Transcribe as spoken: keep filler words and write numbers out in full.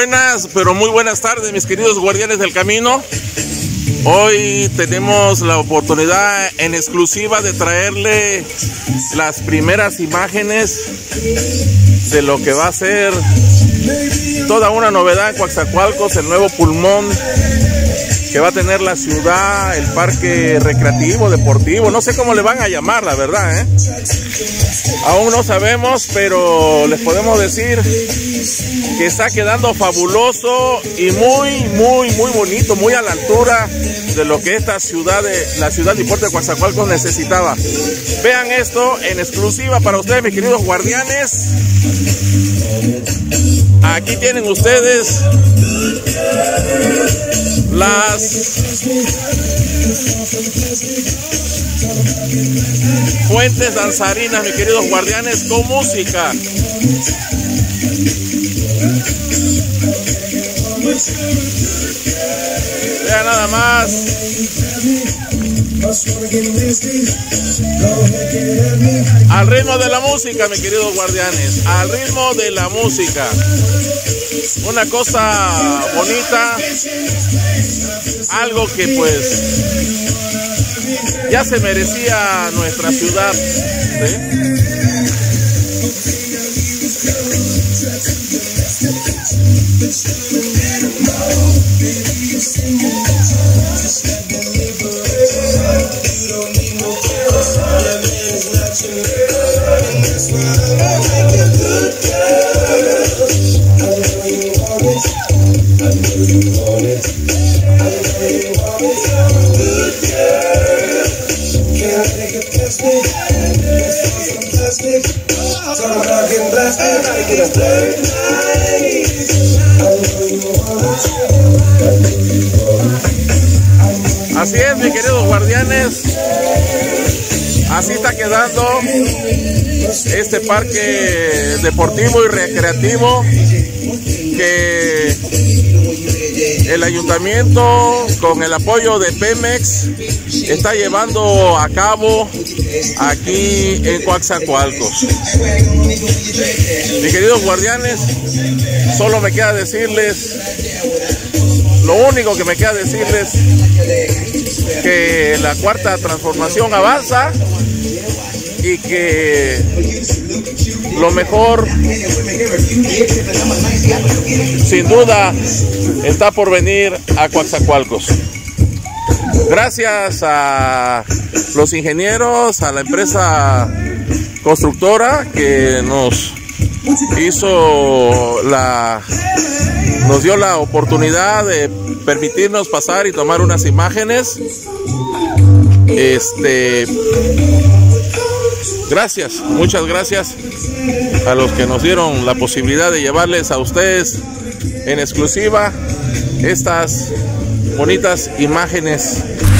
Buenas, pero muy buenas tardes, mis queridos guardianes del camino. Hoy tenemos la oportunidad en exclusiva de traerle las primeras imágenes de lo que va a ser toda una novedad en Coatzacoalcos, el nuevo pulmón que va a tener la ciudad, el parque recreativo, deportivo, no sé cómo le van a llamar, la verdad, ¿eh? Aún no sabemos, pero les podemos decir que está quedando fabuloso y muy, muy, muy bonito, muy a la altura de lo que esta ciudad, de, la ciudad y puerto de Coatzacoalcos necesitaba. Vean esto en exclusiva para ustedes, mis queridos guardianes. Aquí tienen ustedes las fuentes danzarinas, mis queridos guardianes, con música. Vean nada más. Al ritmo de la música, mis queridos guardianes, al ritmo de la música. Una cosa bonita, algo que pues ya se merecía nuestra ciudad, ¿sí? Así es, mis queridos guardianes, así está quedando este parque deportivo y recreativo que el ayuntamiento, con el apoyo de Pemex, está llevando a cabo aquí en Coatzacoalcos. Mis queridos guardianes, solo me queda decirles, lo único que me queda decirles, que la cuarta transformación avanza y que lo mejor, sin duda, está por venir a Coatzacoalcos. Gracias a los ingenieros, a la empresa constructora que nos hizo la, nos dio la oportunidad de permitirnos pasar y tomar unas imágenes. Este, gracias, muchas gracias a los que nos dieron la posibilidad de llevarles a ustedes en exclusiva estas bonitas imágenes